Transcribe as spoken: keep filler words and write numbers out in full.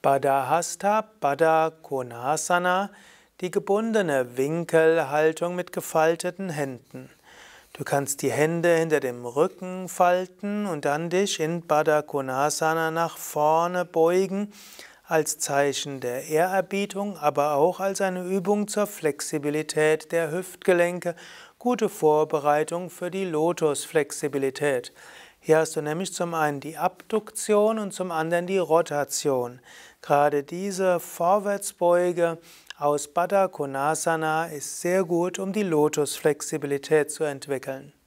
Baddhasta Baddha Konasana, die gebundene Winkelhaltung mit gefalteten Händen. Du kannst die Hände hinter dem Rücken falten und dann dich in Baddha Konasana nach vorne beugen, als Zeichen der Ehrerbietung, aber auch als eine Übung zur Flexibilität der Hüftgelenke, gute Vorbereitung für die Lotusflexibilität. Hier hast du nämlich zum einen die Abduktion und zum anderen die Rotation. Gerade diese Vorwärtsbeuge aus Baddha Konasana ist sehr gut, um die Lotusflexibilität zu entwickeln.